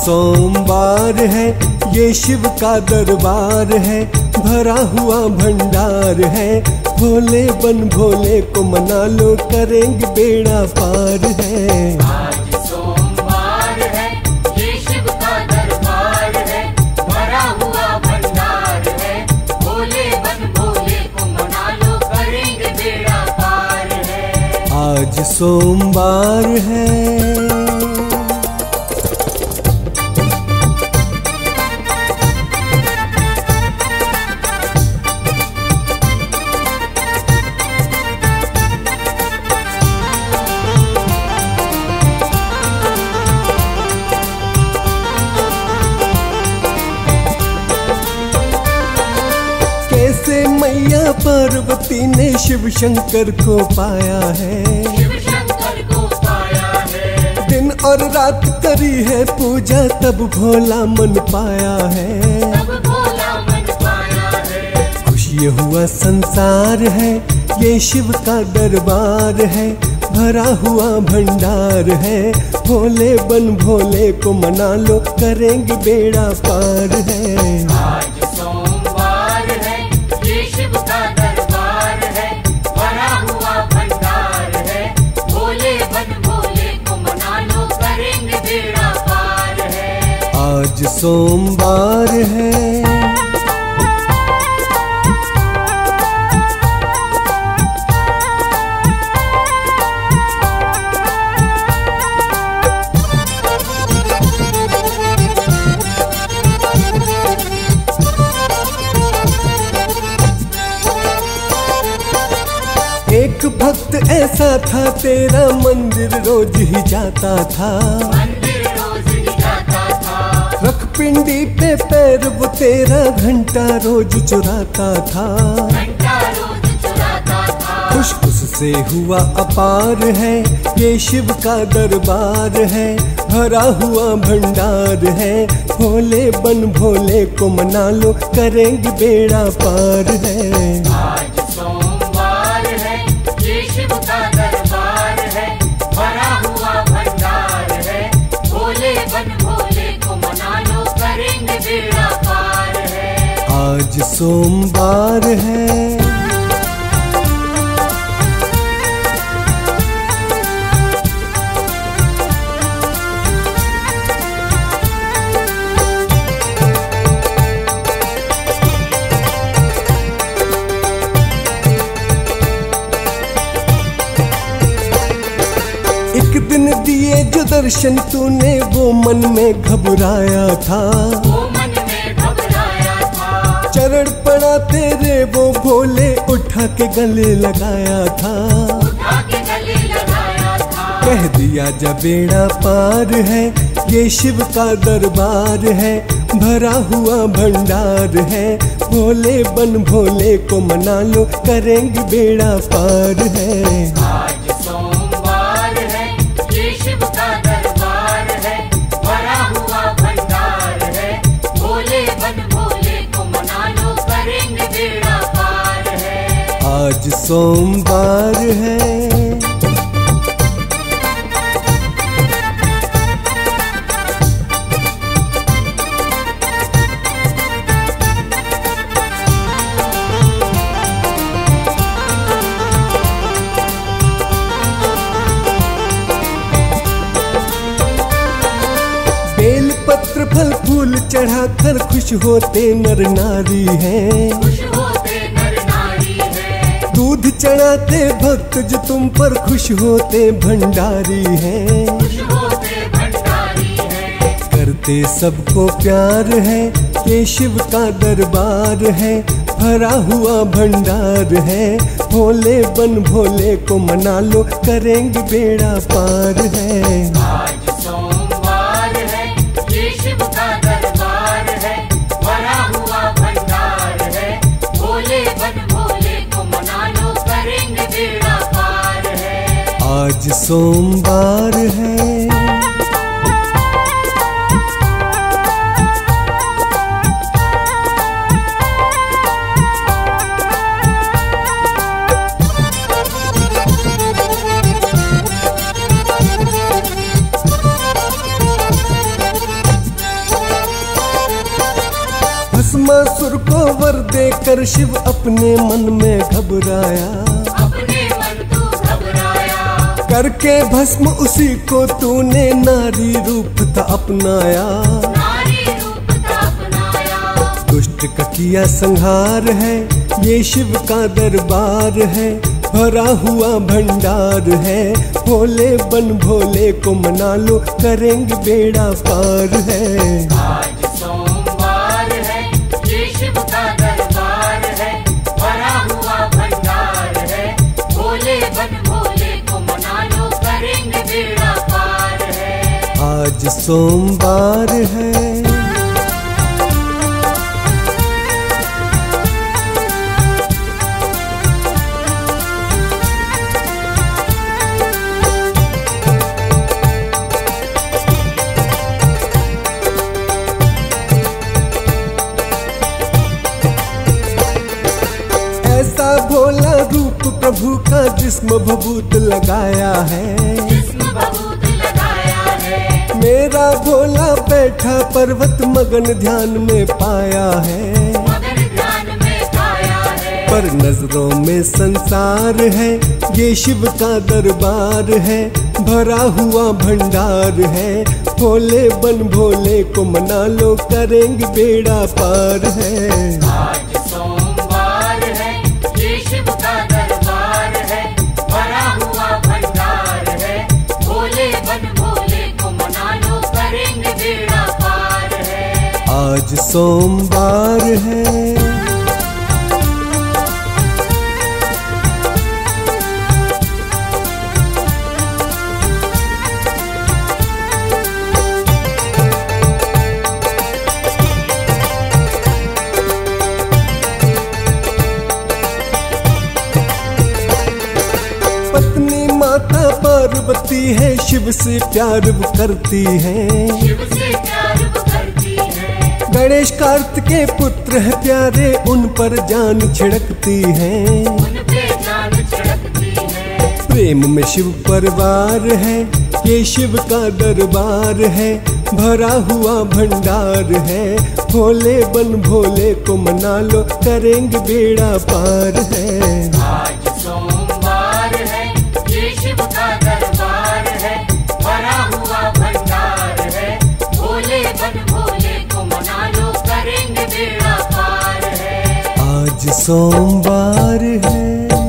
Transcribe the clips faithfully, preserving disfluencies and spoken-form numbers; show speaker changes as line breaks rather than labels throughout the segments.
सोमवार है, ये शिव का दरबार है, भरा हुआ भंडार है। भोले बन भोले को मना लो, करेंगे बेड़ा पार है।
आज सोमवार है, ये शिव का दरबार है, भरा हुआ भंडार है। भोले बन भोले को मना लो, करेंगे बेड़ा पार है।
आज सोमवार है। मैया पार्वती ने शिव शंकर को पाया है,
शिव शंकर को पाया है।
दिन और रात करी है पूजा, तब भोला मन पाया है,
तब भोला मन पाया है।
खुश ये हुआ संसार है, ये शिव का दरबार है, भरा हुआ भंडार है। भोले बन भोले को मना लो, करेंगे बेड़ा पार है।
आज सोमवार है, ये शिव का दरबार है, भरा हुआ भंडार है। भोले बन भोले को मना लो, करेंगे बेड़ा पार है।
आज सोमवार है। एक भक्त ऐसा था, तेरा मंदिर रोज ही जाता था,
मंदिर रोज ही जाता था।
रख पिंडी पे पैर वो तेरा घंटा रोज चुराता था,
घंटा रोज चुराता था।
खुश उससे हुआ अपार है, ये शिव का दरबार है, भरा हुआ भंडार है। भोले बन भोले को मना लो, करेंगे बेड़ा पार है।
आज सोमवार है, ये शिव का दरबार है, भरा हुआ भंडार है। भोले बन भोले को मना लो, करेंगे बेड़ा पार है।
आज सोमवार है। एक दिन दिए जो दर्शन तूने, वो मन में घबराया था,
वो मन में घबराया था।
चरण पड़ा तेरे वो भोले, उठा के गले लगाया था,
उठा के गले लगाया था।
कह दिया जा बेड़ा पार है, ये शिव का दरबार है, भरा हुआ भंडार है। भोले बन भोले को मना लो, करेंगे बेड़ा पार है।
आज सोमवार है, ये शिव का दरबार है, भरा हुआ भंडार है। भोले बन भोले को मना लो, करेंगे बेड़ा पार है।
आज सोमवार है। बेल पत्र फल फूल चढ़ाकर खुश होते नर नारी हैं,
खुश होते नर नारी है।
दूध चढ़ाते भक्त जो तुम पर खुश होते भंडारी हैं,
खुश होते भंडारी है।
करते सबको प्यार है, ये शिव का दरबार है, भरा हुआ भंडार है। भोले बन भोले को मना लो, करेंगे बेड़ा पार है।
आज सोमवार है, ये शिव का दरबार है, भरा हुआ भंडार है। भोले बन भोले को मना लो, करेंगे बेड़ा पार है।
आज सोमवार है। वर देकर शिव अपने मन में घबराया,
अपने मन तू घबराया।
करके भस्म उसी को तूने नारी रूप था अपनाया,
नारी रूप था अपनाया।
दुष्ट का किया संहार है, ये शिव का दरबार है, भरा हुआ भंडार है। भोले बन भोले को मना लो, करेंगे बेड़ा पार है।
आज सोमवार है, ये शिव का दरबार है, भरा हुआ भंडार है। भोले बन भोले को मना लो, करेंगे बेड़ा पार है।
आज सोमवार है। भोला रूप प्रभु का जिस्म भभूत लगाया है,
जिस्म भभूत लगाया है।
मेरा भोला बैठा पर्वत मगन ध्यान में पाया है,
मगन ध्यान में पाया है।
पर नजरों में संसार है, ये शिव का दरबार है, भरा हुआ भंडार है। भोले बन भोले को मना लो, करेंगे बेड़ा पार है।
आज सोमवार है, ये शिव का दरबार है, भरा हुआ भंडार है। भोले बन भोले को मना लो, करेंगे बेड़ा पार है।
आज सोमवार है। पार्वती है, शिव से प्यार वो करती है,
शिव से प्यार वो करती है।
गणेश कार्तिके पुत्र है प्यारे, उन पर जान छिड़कती है,
उन पे जान छिड़कती है।
प्रेम में शिव परवार है, ये शिव का दरबार है, भरा हुआ भंडार है। भोले बन भोले को मना लो, करेंगे बेड़ा पार है।
आज सोमवार है, ये शिव का दरबार है, भरा हुआ भंडार है। भोले बन भोले को मना लो, करेंगे बेड़ा पार है।
आज सोमवार है।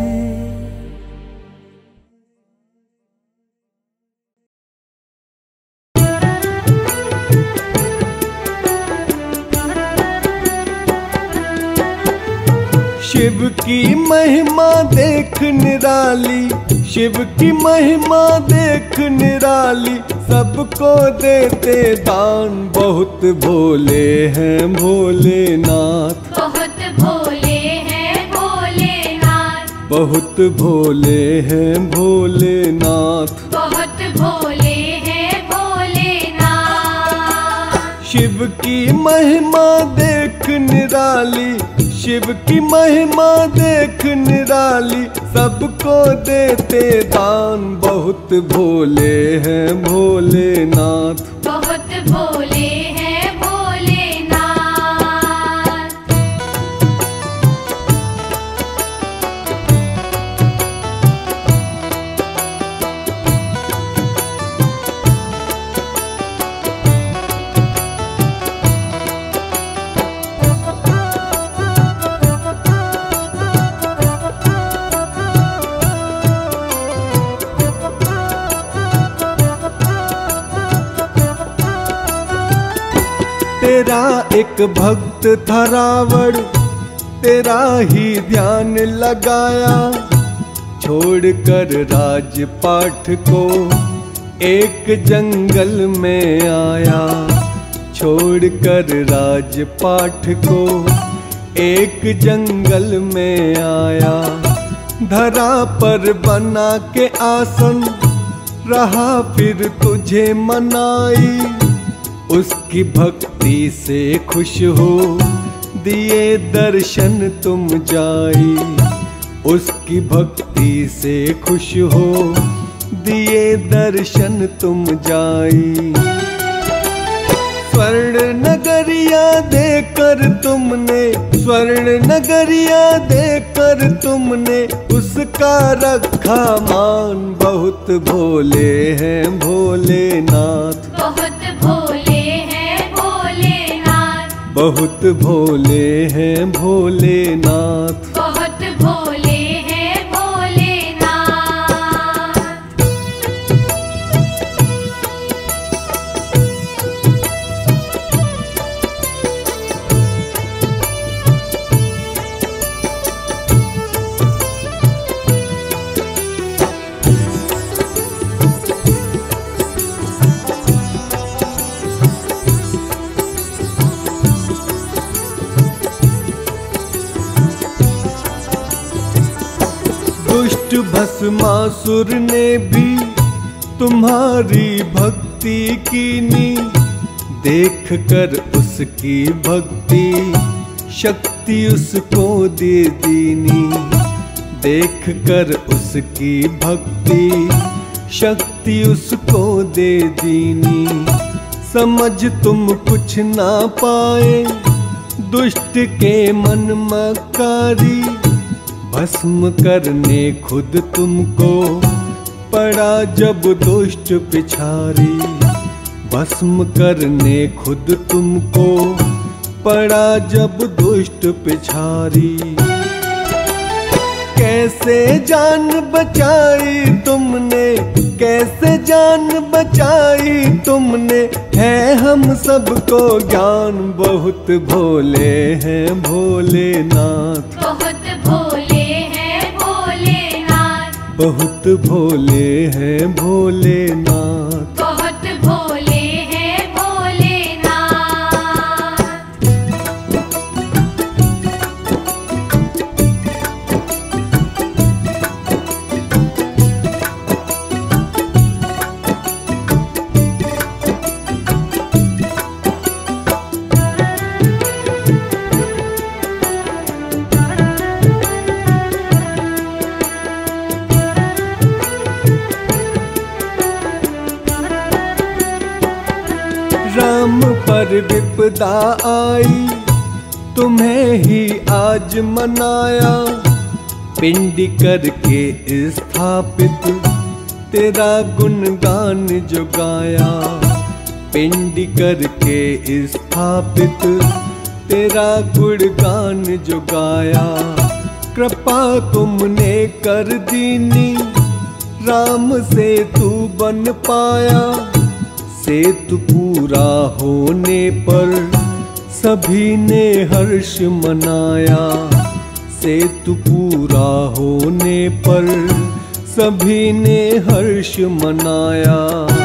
शिव की महिमा देख निराली, शिव की महिमा देख निराली, सबको देते दान, बहुत भोले हैं भोलेनाथ,
बहुत भोले हैं भोलेनाथ,
बहुत भोले हैं भोलेनाथ,
बहुत भोले हैं भोलेनाथ।
शिव की महिमा देख निराली, शिव की महिमा देख निराली, सबको देते दान, बहुत भोले हैं भोलेनाथ,
बहुत भोले हैं भोलेनाथ।
तेरा एक भक्त था रावण, तेरा ही ध्यान लगाया, छोड़कर राजपाट को एक जंगल में आया, छोड़कर राजपाट को एक जंगल में आया। धरा पर बना के आसन रहा, फिर तुझे मनाई, उसकी भक्ति से खुश हो दिए दर्शन तुम जाई, उसकी भक्ति से खुश हो दिए दर्शन तुम जाई। स्वर्ण नगरिया देकर तुमने, स्वर्ण नगरिया देकर तुमने उसका रखा मान। बहुत भोले हैं भोलेनाथ,
बहुत भोले हैं भोलेनाथ,
बहुत भोले हैं भोलेनाथ।
बहुत भोले हैं भोलेनाथ।
दुष्ट भस्मासुर ने भी तुम्हारी भक्ति कीनी, देख कर उसकी भक्ति शक्ति उसको दे दीनी। देख कर उसकी भक्ति शक्ति उसको दे दीनी। समझ तुम कुछ ना पाए दुष्ट के मन मकारी, भस्म करने खुद तुमको पड़ा जब दुष्ट पिछारी। भस्म करने खुद तुमको पड़ा जब दुष्ट पिछारी। कैसे जान बचाई तुमने, कैसे जान बचाई तुमने, है हम सबको ज्ञान। बहुत भोले हैं भोलेनाथ,
बहुत भोले हैं भोलेनाथ,
बहुत भोले हैं भोलेनाथ।
बहुत भोले हैं भोलेनाथ।
राम पर विपदा आई तुम्हें ही आज मनाया, पिंड करके स्थापित तेरा गुणगान जो गाया। पिंड करके स्थापित तेरा गुणगान जो गाया। कृपा तुमने कर दीनी राम से तू बन पाया। सेतु पूरा होने पर सभी ने हर्ष मनाया। सेतु पूरा होने पर सभी ने हर्ष मनाया।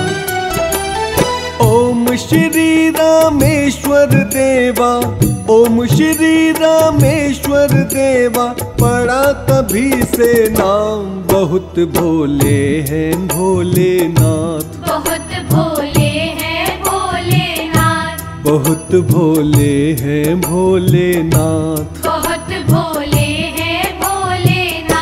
ओम श्री रामेश्वर देवा, ओम श्री रामेश्वर देवा, पड़ा तभी से नाम। बहुत भोले हैं भोलेनाथ,
बहुत भोले हैं भोलेनाथ,
बहुत भोले हैं भोलेनाथ।
बहुत भोले हैं भोलेनाथ।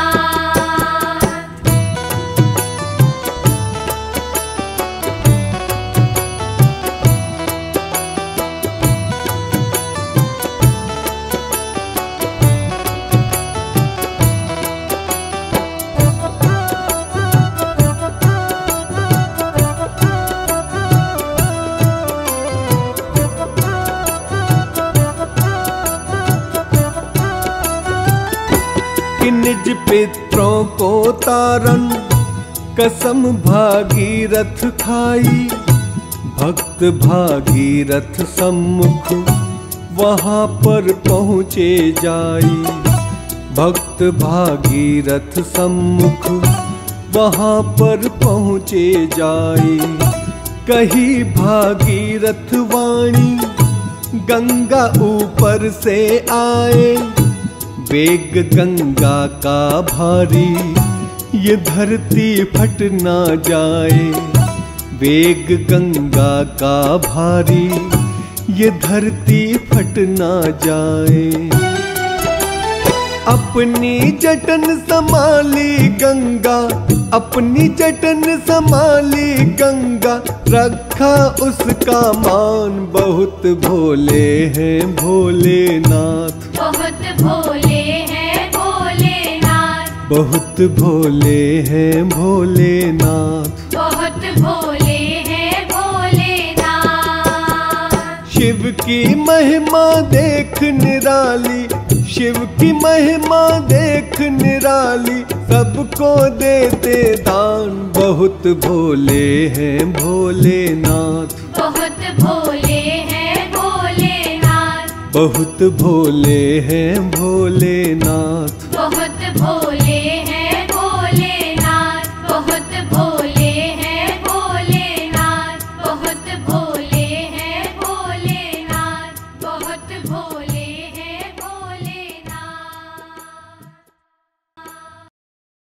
कि निज पितरों को तारन कसम भागीरथ खाई। भक्त भागीरथ सम्मुख वहाँ पर पहुँचे जाई। भक्त भागीरथ सम्मुख वहाँ पर पहुँचे जाई। कही भागीरथ वाणी गंगा ऊपर से आए। वेग गंगा का भारी ये धरती फट ना जाए। वेग गंगा का भारी ये धरती फट ना जाए। अपनी जटन संभाली गंगा, अपनी जटन संभाली गंगा, रखा उसका मान। बहुत भोले हैं भोलेनाथ,
बहुत भोले हैं भोलेनाथ,
बहुत भोले हैं भोलेनाथ,
बहुत भोले हैं भोलेनाथ।
शिव की महिमा देख निराली, शिव की महिमा देख निराली, सबको देते दान। बहुत भोले हैं भोलेनाथ,
बहुत भोले हैं भोलेनाथ,
बहुत भोले हैं भोलेनाथ।